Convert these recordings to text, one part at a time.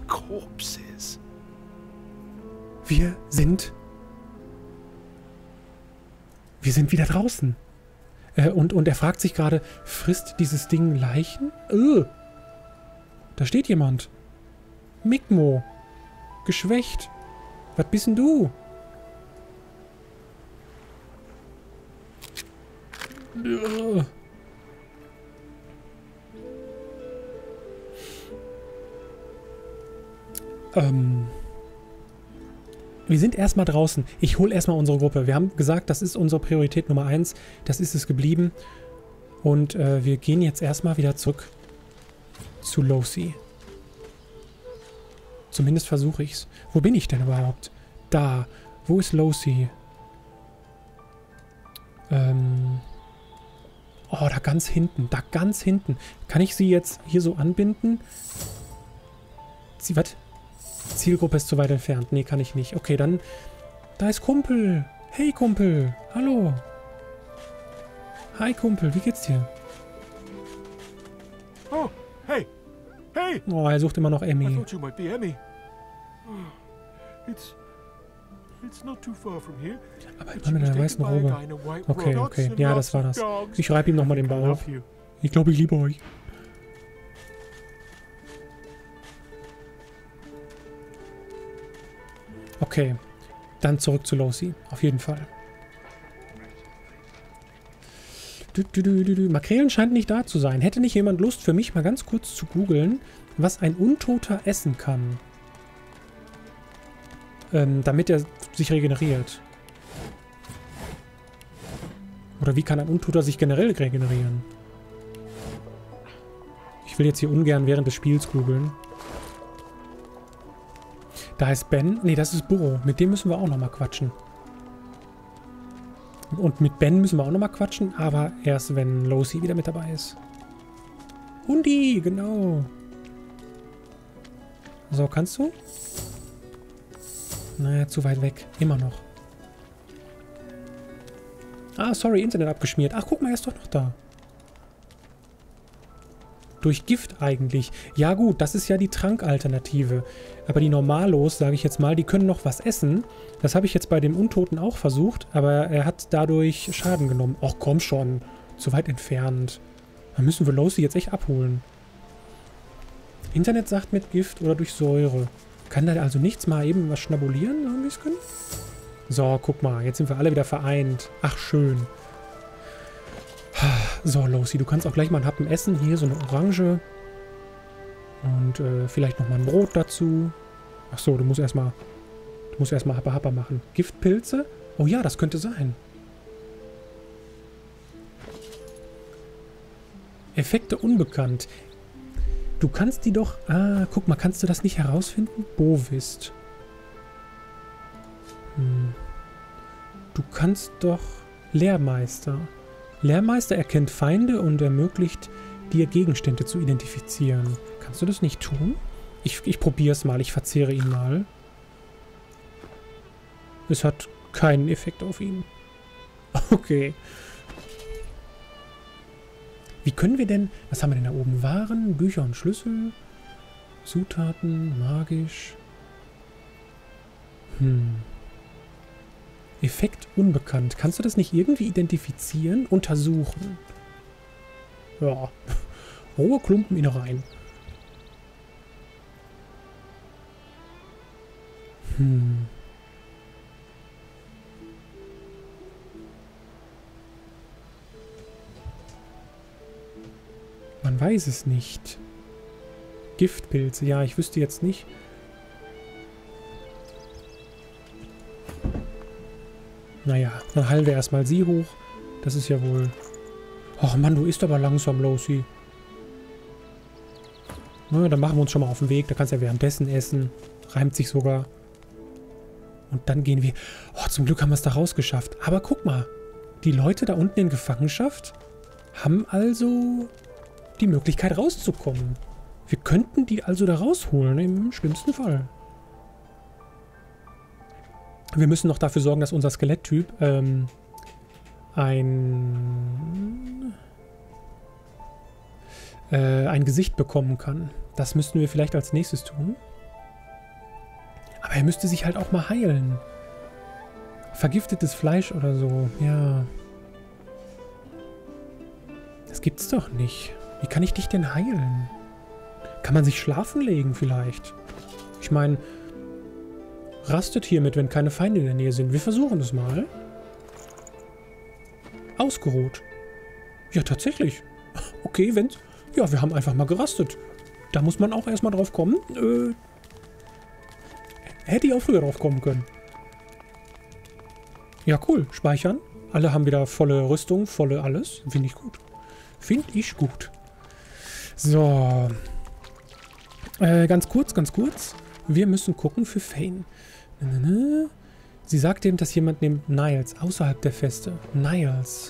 corpses. Wir sind wieder draußen. Und er fragt sich gerade, frisst dieses Ding Leichen? Da steht jemand. Mikmo. Geschwächt. Was bist denn du? Wir sind erstmal draußen. Ich hole erstmal unsere Gruppe. Wir haben gesagt, das ist unsere Priorität Nummer 1. Das ist es geblieben. Und wir gehen jetzt erstmal wieder zurück zu Losi. Zumindest versuche ich's. Wo bin ich denn überhaupt? Da. Wo ist Losi? Oh, da ganz hinten. Da ganz hinten. Kann ich sie jetzt hier so anbinden? Was? Zielgruppe ist zu weit entfernt. Nee, kann ich nicht. Okay, dann... Da ist Kumpel. Hey, Kumpel. Hallo. Hi, Kumpel. Wie geht's dir? Oh, hey. Hey! Oh, er sucht immer noch I Emmy. thought you might be Emmy. It's not too far from here. Aber immer mit einer weißen Robe. Okay, okay. Ja, das war das. Ich reibe ihm nochmal den Bauch. Ich glaube, ich liebe euch. Okay. Dann zurück zu Losi. Auf jeden Fall. Makrelen scheint nicht da zu sein. Hätte nicht jemand Lust für mich mal ganz kurz zu googeln, was ein Untoter essen kann? Damit er sich regeneriert. Oder wie kann ein Untoter sich generell regenerieren? Ich will jetzt hier ungern während des Spiels googeln. Da ist Ben. Nee, das ist Burro. Mit dem müssen wir auch nochmal quatschen. Und mit Ben müssen wir auch nochmal quatschen, aber erst, wenn Losi wieder mit dabei ist. Hundi, genau. So, kannst du? Naja, zu weit weg. Immer noch. Ah, sorry, Internet abgeschmiert. Ach, guck mal, er ist doch noch da. Durch Gift eigentlich. Ja gut, das ist ja die Trankalternative. Aber die Normalos, sage ich jetzt mal, die können noch was essen. Das habe ich jetzt bei dem Untoten auch versucht, aber er hat dadurch Schaden genommen. Och, komm schon. Zu weit entfernt. Da müssen wir Losi jetzt echt abholen. Internet sagt mit Gift oder durch Säure. Kann da also nichts mal eben was schnabulieren, so ein bisschen? So, guck mal, jetzt sind wir alle wieder vereint. Ach, schön. So, Losi, du kannst auch gleich mal einen Happen essen. Hier so eine Orange. Und vielleicht nochmal ein Brot dazu. Ach so, du musst erstmal Happa machen. Giftpilze? Oh ja, das könnte sein. Effekte unbekannt. Du kannst die doch... Ah, guck mal, kannst du das nicht herausfinden? Bovist. Du kannst doch... Lehrmeister. Lehrmeister erkennt Feinde und ermöglicht dir Gegenstände zu identifizieren. Kannst du das nicht tun? Ich probiere es mal. Ich verzehre ihn mal. Es hat keinen Effekt auf ihn. Okay. Wie können wir denn... Was haben wir denn da oben? Waren, Bücher und Schlüssel, Zutaten, magisch. Effekt unbekannt. Kannst du das nicht irgendwie identifizieren? Untersuchen. Ja. Rohe Klumpen Innereien. Man weiß es nicht. Giftpilze. Ja, ich wüsste jetzt nicht. Naja, dann heilen wir erstmal sie hoch. Das ist ja wohl... Ach Mann, du isst aber langsam, Losi. Na, dann machen wir uns schon mal auf den Weg. Da kannst du ja währenddessen essen. Reimt sich sogar. Und dann gehen wir... Oh, zum Glück haben wir es da rausgeschafft. Aber guck mal. Die Leute da unten in Gefangenschaft haben also die Möglichkeit rauszukommen. Wir könnten die also da rausholen, im schlimmsten Fall. Wir müssen noch dafür sorgen, dass unser Skeletttyp ein Gesicht bekommen kann. Das müssten wir vielleicht als nächstes tun. Er müsste sich halt auch mal heilen. Vergiftetes Fleisch oder so. Ja. Das gibt's doch nicht. Wie kann ich dich denn heilen? Kann man sich schlafen legen vielleicht? Ich meine, rastet hiermit, wenn keine Feinde in der Nähe sind. Wir versuchen es mal. Ausgeruht. Ja, tatsächlich. Okay, wenn's... Ja, wir haben einfach mal gerastet. Da muss man auch erstmal drauf kommen. Hätte ich auch früher drauf kommen können. Ja, cool. Speichern. Alle haben wieder volle Rüstung, volle alles. Finde ich gut. Finde ich gut. So. Ganz kurz. Wir müssen gucken für Fane. Sie sagt eben, dass jemand nimmt Niles außerhalb der Feste. Niles.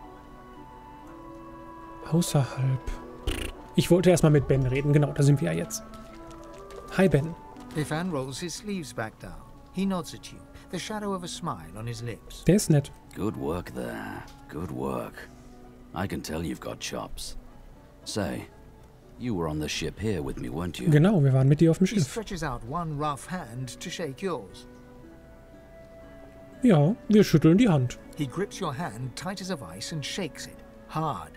Außerhalb. Ich wollte erstmal mit Ben reden. Genau, da sind wir ja jetzt. Hi, Ben. Ifan rolls his sleeves back down. He nods at you, the shadow of a smile on his lips. Der ist nett. Good work there. Good work. I can tell you've got chops. Say, you were on the ship here with me, weren't you? Genau, wir waren mit dir auf dem He Schiff. stretches out one rough hand to shake yours. Ja, wir schütteln die Hand. He grips your hand tight as a vice and shakes it, hard.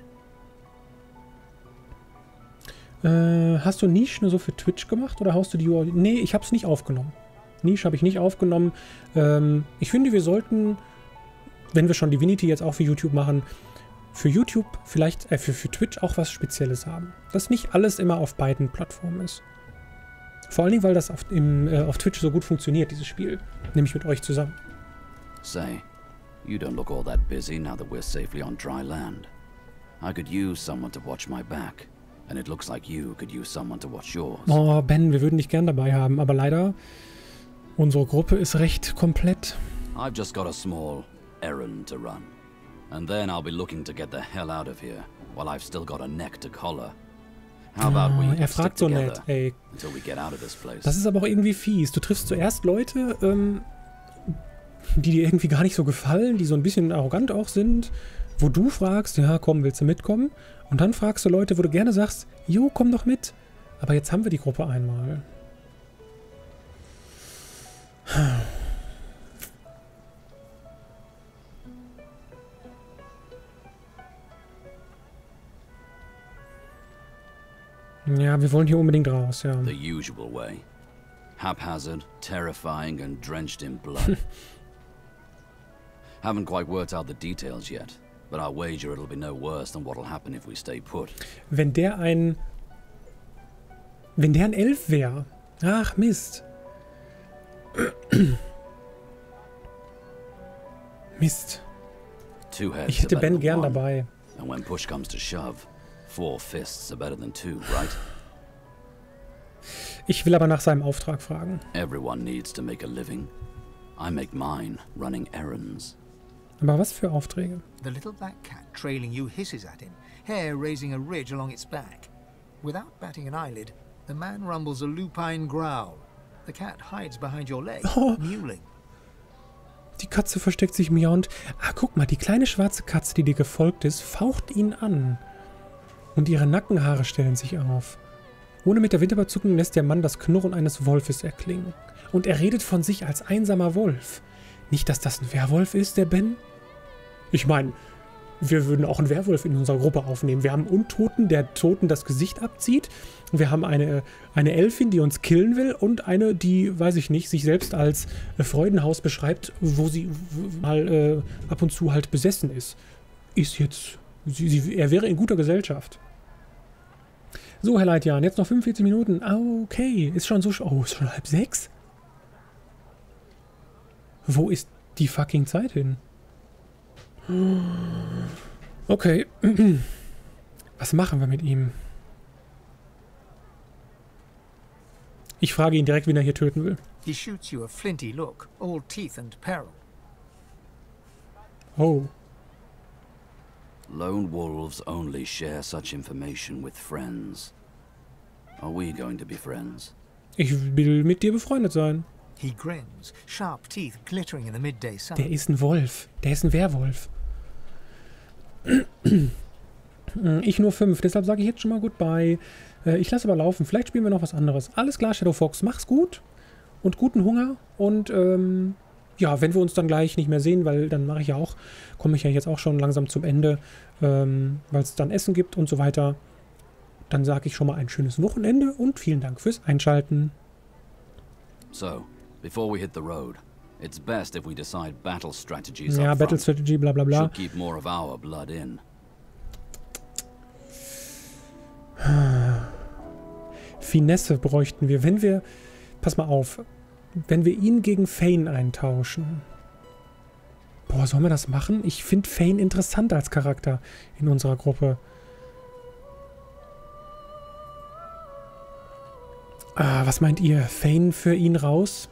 Hast du Niche nur so für Twitch gemacht oder haust du die... Nee, ich hab's nicht aufgenommen. Niche habe ich nicht aufgenommen. Ich finde, wir sollten, wenn wir schon Divinity jetzt auch für YouTube machen, für YouTube vielleicht, für Twitch auch was Spezielles haben. Dass nicht alles immer auf beiden Plattformen ist. Vor allen Dingen, weil das auf Twitch so gut funktioniert, dieses Spiel. Nämlich mit euch zusammen. Say, you don't look all that busy now that we're safely on dry land. I could use someone to watch my back. And it looks like you could use someone to watch yours. Oh, Ben, wir würden dich gern dabei haben, aber leider, unsere Gruppe ist recht komplett. I've just got a small errand to run. And then I'll be looking to get the hell out of here, while I've still got a neck to collar. How about we Er stick fragt so together nett, ey. until we get out of this place? Das ist aber auch irgendwie fies. Du triffst zuerst Leute, die dir irgendwie gar nicht so gefallen, die so ein bisschen arrogant auch sind, wo du fragst, ja komm, willst du mitkommen? Und dann fragst du Leute, wo du gerne sagst, jo, komm doch mit. Aber jetzt haben wir die Gruppe einmal. Ja, wir wollen hier unbedingt raus, ja. The usual way. Haphazard, terrifying and drenched in blood. Haven't quite worked out the details yet, but I'll wager it'll be no worse than what'll happen if we stay put. Wenn der ein Elf wäre. Ach, Mist. Mist. Two heads Ich hätte are better Ben than gern one. dabei. And when push comes to shove, 4 fists are better than 2, right? Ich will aber nach seinem Auftrag fragen. Everyone needs to make a living. I make mine running errands. Aber was für Aufträge? The little black cat trailing you hisses at him, hair raising a ridge along its back. Without batting an eyelid, the man rumbles a lupine growl. The cat hides behind your leg, Oh. mewling. Die Katze versteckt sich miauend. Ah, guck mal, die kleine schwarze Katze, die dir gefolgt ist, faucht ihn an. Und ihre Nackenhaare stellen sich auf. Ohne mit der Wimper zu zucken, lässt der Mann das Knurren eines Wolfes erklingen. Und er redet von sich als einsamer Wolf. Nicht, dass das ein Werwolf ist, der Ben? Ich meine, wir würden auch einen Werwolf in unserer Gruppe aufnehmen. Wir haben einen Untoten, der Toten das Gesicht abzieht. Wir haben eine Elfin, die uns killen will. Und eine, die, weiß ich nicht, sich selbst als Freudenhaus beschreibt, wo sie mal ab und zu halt besessen ist. Ist jetzt... er wäre in guter Gesellschaft. So, Herr Leitjan, jetzt noch 45 Minuten. Okay, ist schon so... Oh, ist schon 5:30? Wo ist die fucking Zeit hin? Okay. Was machen wir mit ihm? Ich frage ihn direkt, wen er hier töten will. He shoots you a flinty look, all teeth and peril. Oh. Lone wolves only share such information with friends. Are we going to be friends? Ich will mit dir befreundet sein. He grins, sharp teeth glittering in the midday sun. Der ist ein Wolf. Der ist ein Werwolf. Ich nur 5, deshalb sage ich jetzt schon mal Goodbye. Ich lasse aber laufen. Vielleicht spielen wir noch was anderes. Alles klar, Shadow Fox. Mach's gut. und guten Hunger. Und ja, wenn wir uns dann gleich nicht mehr sehen, weil dann mache ich ja auch, komme ich ja jetzt auch schon langsam zum Ende, weil es dann Essen gibt und so weiter. Dann sage ich schon mal ein schönes Wochenende und vielen Dank fürs Einschalten. So, before we hit the road, it's best if we decide battle strategies Ja, up Battle front. Strategy, bla bla bla. Should keep more of our blood in. Finesse bräuchten wir, wenn wir, pass mal auf, wenn wir ihn gegen Fane eintauschen. Boah, sollen wir das machen? Ich finde Fane interessant als Charakter in unserer Gruppe. Ah, was meint ihr? Fane für ihn raus?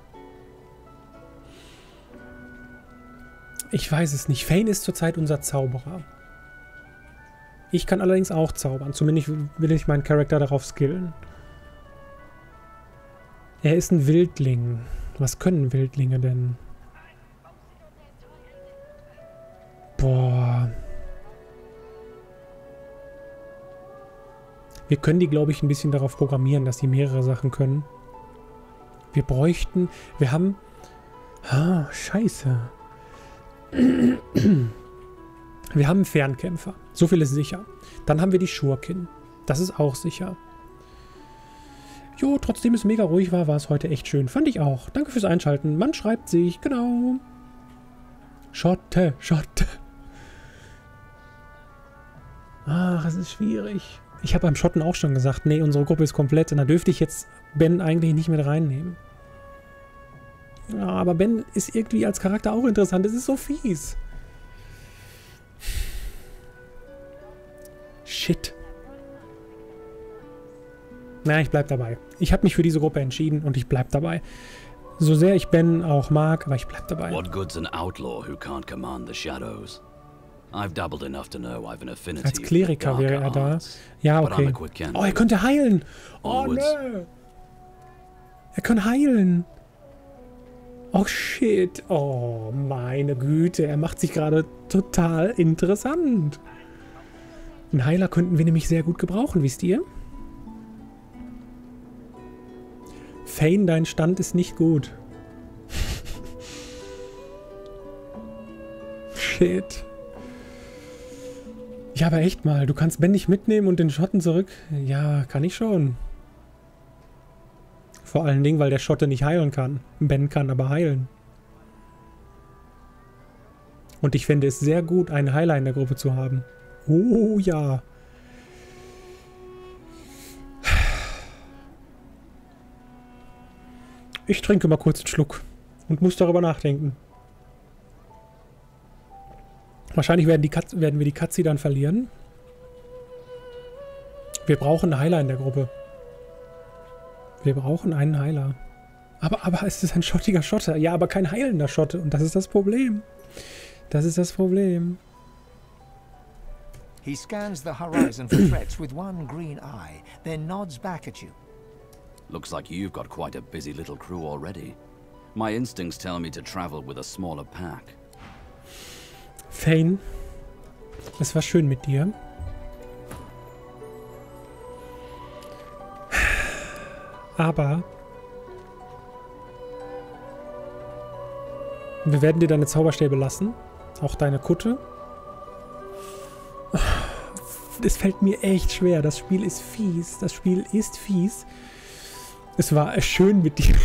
Ich weiß es nicht. Fane ist zurzeit unser Zauberer. Ich kann allerdings auch zaubern. Zumindest will ich meinen Charakter darauf skillen. Er ist ein Wildling. Was können Wildlinge denn? Boah. Wir können die, glaube ich, ein bisschen darauf programmieren, dass sie mehrere Sachen können. Wir bräuchten... Wir haben... Ah, scheiße. Wir haben einen Fernkämpfer. So viel ist sicher. Dann haben wir die Schurkin. Das ist auch sicher. Jo, trotzdem es mega ruhig war, war es heute echt schön. Fand ich auch. Danke fürs Einschalten. Man schreibt sich. Genau. Schotte, Schotte. Ach, es ist schwierig. Ich habe beim Schotten auch schon gesagt, nee, unsere Gruppe ist komplett. Und da dürfte ich jetzt Ben eigentlich nicht mit reinnehmen. Ja, aber Ben ist irgendwie als Charakter auch interessant. Es ist so fies. Shit. Na, ich bleib dabei. Ich habe mich für diese Gruppe entschieden und ich bleib dabei. So sehr ich Ben auch mag, aber ich bleib dabei. What good's an outlaw who can't command the shadows? I've dabbled enough to know I've an affinity Als Kleriker for wäre er darker da. arts, Ja, but I'm okay. a quick Oh, er candidate. könnte heilen. Oh, Onwards. ne. Er kann heilen. Oh, shit. Oh, meine Güte. Er macht sich gerade total interessant. Einen Heiler könnten wir nämlich sehr gut gebrauchen, wisst ihr? Fane, dein Stand ist nicht gut. Shit. Ja, aber echt mal. Du kannst Ben nicht mitnehmen und den Schotten zurück? Ja, kann ich schon. Vor allen Dingen, weil der Schotte nicht heilen kann. Ben kann aber heilen. Und ich fände es sehr gut, einen Heiler in der Gruppe zu haben. Oh ja. Ich trinke mal kurz einen Schluck und muss darüber nachdenken. Wahrscheinlich werden wir die Katze dann verlieren. Wir brauchen einen Heiler in der Gruppe. Wir brauchen einen Heiler. Aber es ist ein schottiger Schotte. Ja, aber kein heilender Schotte. Und das ist das Problem. Das ist das Problem. He scans the horizon for threats with one green eye, then nods back at you. Looks like you've got quite a busy little crew already. My instincts tell me to travel with a smaller pack. Fane, es war schön mit dir. Aber wir werden dir deine Zauberstäbe lassen. Auch deine Kutte. Es fällt mir echt schwer. Das Spiel ist fies. Das Spiel ist fies. Es war schön mit dir.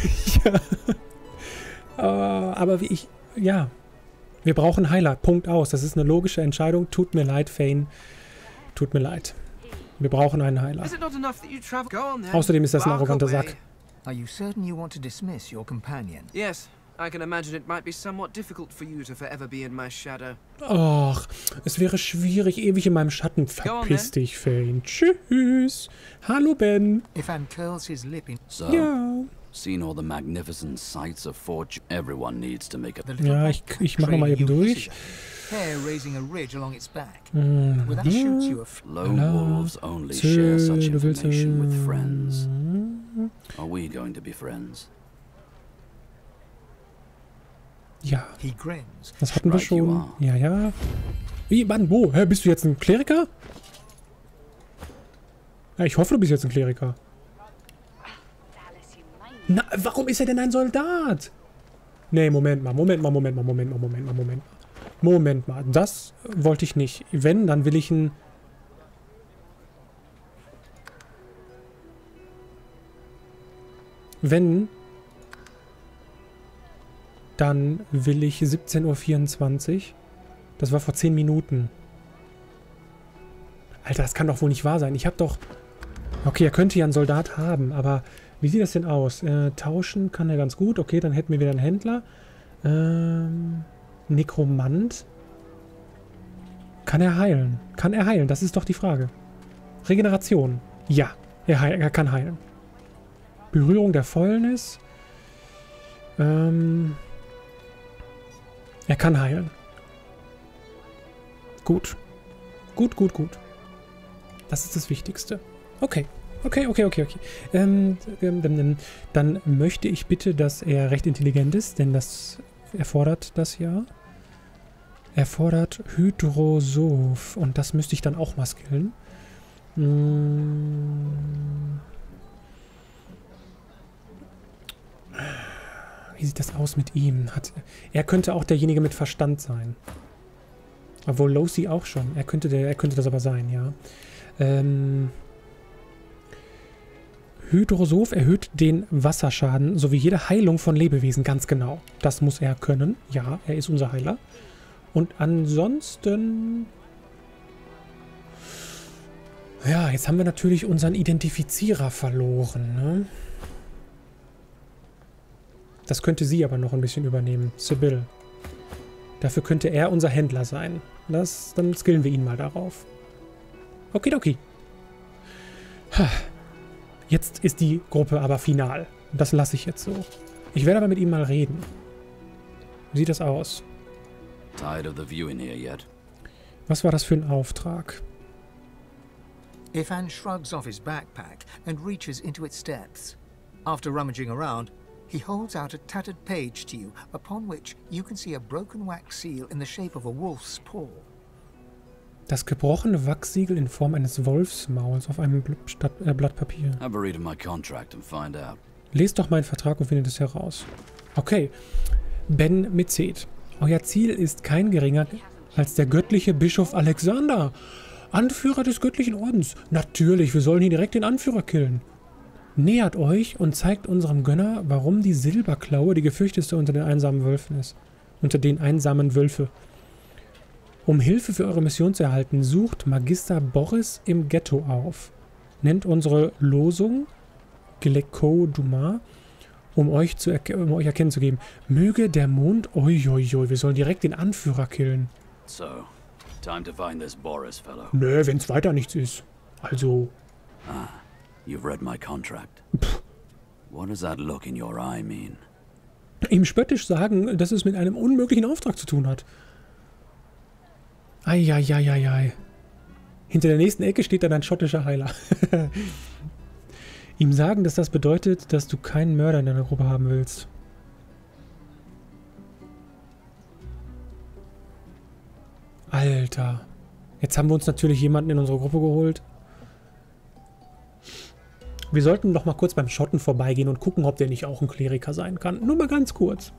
Ja. Aber wie ich... Ja. Wir brauchen Heiler. Punkt aus. Das ist eine logische Entscheidung. Tut mir leid, Fane. Tut mir leid. Wir brauchen einen Heiler. Außerdem ist das ein arroganter Sack. Are you certain you want to dismiss your companion? Yes, I can imagine it might be somewhat difficult for you to forever be in my shadow. Ach, es wäre schwierig, ewig in meinem Schatten. Verpiss dich, Fane. Tschüss. Hallo, Ben. Ifan curls his lip in So, Ja. seen all the magnificent sights of fortune. Everyone needs to make a... the little Ja, black ich cat mach noch mal trailing eben you durch. hisses at him, hair raising a ridge along its back. Mhm. With that shoots you a Lone wolves only share such Du willst... information with friends. Are we going to be friends? Ja, he grins. das hatten wir Right, you schon. are. Ja, ja. Wie, Mann, wo? Hä, bist du jetzt ein Kleriker? Ja, ich hoffe, du bist jetzt ein Kleriker. Na, warum ist er denn ein Soldat? Nee, Moment mal. Moment mal. Das wollte ich nicht. Wenn, dann will ich ein... Wenn, dann will ich 17:24 Uhr. Das war vor 10 Minuten. Alter, das kann doch wohl nicht wahr sein. Ich habe doch... Okay, er könnte ja einen Soldat haben, aber wie sieht das denn aus? Tauschen kann er ganz gut. Okay, dann hätten wir wieder einen Händler. Nekromant. Kann er heilen? Kann er heilen? Das ist doch die Frage. Regeneration. Ja, er kann heilen. Berührung der Fäulnis. Er kann heilen. Gut. Gut. Das ist das Wichtigste. Okay. Dann möchte ich bitte, dass er recht intelligent ist, denn das erfordert das ja. Erfordert Hydrosoph. Und das müsste ich dann auch mal skillen. Wie sieht das aus mit ihm? Er könnte auch derjenige mit Verstand sein. Obwohl Losi auch schon. Er könnte das aber sein, ja. Hydrosoph erhöht den Wasserschaden sowie jede Heilung von Lebewesen, ganz genau. Das muss er können. Ja, er ist unser Heiler. Und ansonsten... Ja, jetzt haben wir natürlich unseren Identifizierer verloren, ne? Das könnte sie aber noch ein bisschen übernehmen. Sibyl. Dafür könnte er unser Händler sein. Dann skillen wir ihn mal darauf. Okidoki. Jetzt ist die Gruppe aber final. Das lasse ich jetzt so. Ich werde aber mit ihm mal reden. Wie sieht das aus? Tired of the view in here yet? Was war das für ein Auftrag? Ifan shrugs off his backpack and reaches into its depths. After rummaging around, he holds out a tattered page to you, upon which you can see a broken wax seal in the shape of a wolf's paw. Das gebrochene Wachsiegel in Form eines Wolfsmauls auf einem Blatt Papier. Have a read of my contract and find out. Lest doch meinen Vertrag und findet es heraus. Okay. Ben Mezet. Euer Ziel ist kein geringer als der göttliche Bischof Alexander. Anführer des göttlichen Ordens. Natürlich, wir sollen hier direkt den Anführer killen. Nähert euch und zeigt unserem Gönner, warum die Silberklaue die gefürchtetste unter den einsamen Wölfen ist. Unter den einsamen Wölfe. Um Hilfe für eure Mission zu erhalten, sucht Magister Boris im Ghetto auf. Nennt unsere Losung Glecko Dumas, um euch erkennen zu geben. Möge der Mond... Uiuiui, wir sollen direkt den Anführer killen. So, time to find this Boris fellow. Nö, wenn's weiter nichts ist. Also... You've read my contract. What does that look in your eye mean? Ihm spöttisch sagen, dass es mit einem unmöglichen Auftrag zu tun hat. Eieieiei. Hinter der nächsten Ecke steht dann ein schottischer Heiler. Ihm sagen, dass das bedeutet, dass du keinen Mörder in deiner Gruppe haben willst. Alter. Jetzt haben wir uns natürlich jemanden in unsere Gruppe geholt. Wir sollten doch mal kurz beim Schotten vorbeigehen und gucken, ob der nicht auch ein Kleriker sein kann. Nur mal ganz kurz.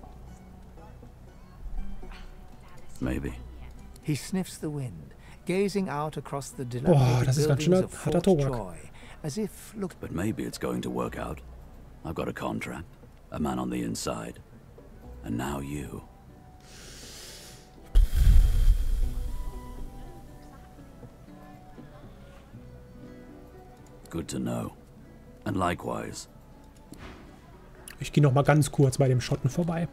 Maybe. He sniffs the wind, gazing out across the Das ist ganz schön buildings of harter Fort Tobak. Troy, as if look. But maybe it's going to work out. I've got a contract, a man on the inside, and now you. Good to know. And likewise. Ich gehe noch mal ganz kurz bei dem Schotten vorbei.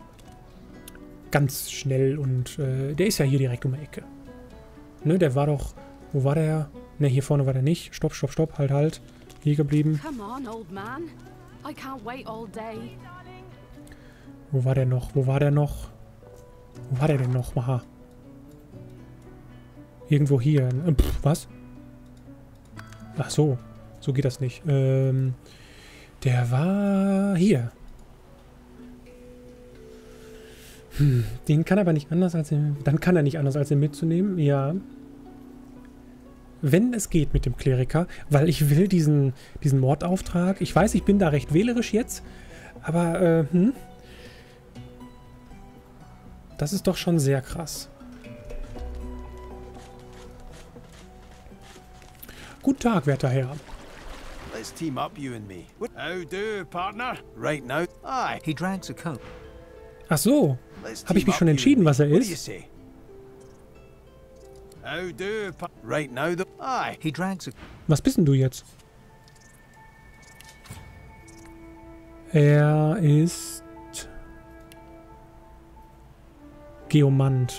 Ganz schnell und der ist ja hier direkt um die Ecke. Ne, der war doch... Wo war der? Ne, hier vorne war der nicht. Stopp. Halt. Hier geblieben. Come on, old man. I can't wait all day. Wo war der noch? Wo war der denn noch? Aha. Irgendwo hier. Was? Ach so. So geht das nicht. Der war hier. Den kann aber nicht anders als ihn... Dann kann er nicht anders als ihn mitzunehmen. Ja. Wenn es geht mit dem Kleriker, weil ich will diesen Mordauftrag... Ich weiß, ich bin da recht wählerisch jetzt, Aber, das ist doch schon sehr krass. Guten Tag, werter Herr. Let's team up, you and me. How do, partner? Right now. Aye. He drags a coat. Ach so. Let's Habe ich team mich up, schon you entschieden, and me. was er What do you ist? say? How do, right now. Aye. He drags a... Was bist denn du jetzt? Er ist Geomant.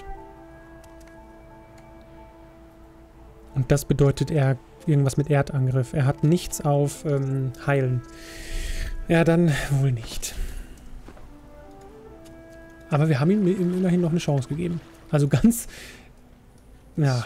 Und das bedeutet irgendwas mit Erdangriff. Er hat nichts auf Heilen. Ja, dann wohl nicht. Aber wir haben ihm immerhin noch eine Chance gegeben. Also ganz... Ja.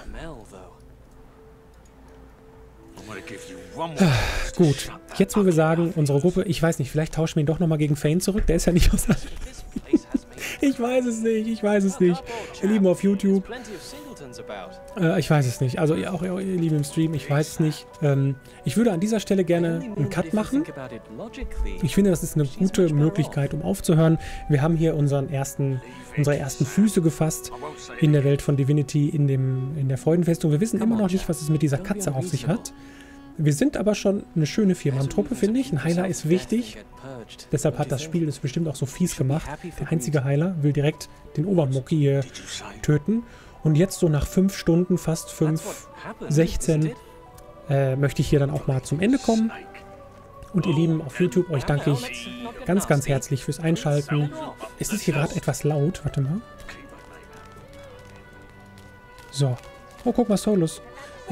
Gut. Jetzt, wo wir sagen, unsere Gruppe... Ich weiß nicht, vielleicht tauschen wir ihn doch nochmal gegen Fane zurück. Der ist ja nicht aus... Ich weiß es nicht, ich weiß es nicht. Ihr Lieben auf YouTube. Ich weiß es nicht. Also auch ihr Lieben im Stream, ich weiß es nicht. Ich würde an dieser Stelle gerne einen Cut machen. Ich finde, das ist eine gute Möglichkeit, um aufzuhören. Wir haben hier unsere ersten Füße gefasst in der Welt von Divinity, in der Freudenfestung. Wir wissen immer noch nicht, was es mit dieser Katze auf sich hat. Wir sind aber schon eine schöne Viermann-Truppe, finde ich. Ein Heiler ist wichtig. Deshalb hat das Spiel das bestimmt auch so fies gemacht. Der einzige Heiler will direkt den Obermucki hier töten. Und jetzt so nach 5 Stunden, fast 5:16, möchte ich hier dann auch mal zum Ende kommen. Und ihr Lieben auf YouTube, euch danke ich ganz, ganz herzlich fürs Einschalten. Es ist hier gerade etwas laut. Warte mal. So. Oh, guck mal, Solus.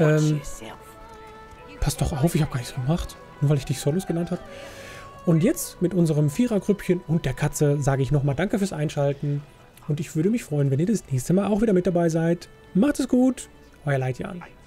Pass doch auf, ich habe gar nichts gemacht. Nur weil ich dich Solus genannt habe. Und jetzt mit unserem Vierergrüppchen und der Katze sage ich nochmal Danke fürs Einschalten. Und ich würde mich freuen, wenn ihr das nächste Mal auch wieder mit dabei seid. Macht es gut. Euer Leitjan.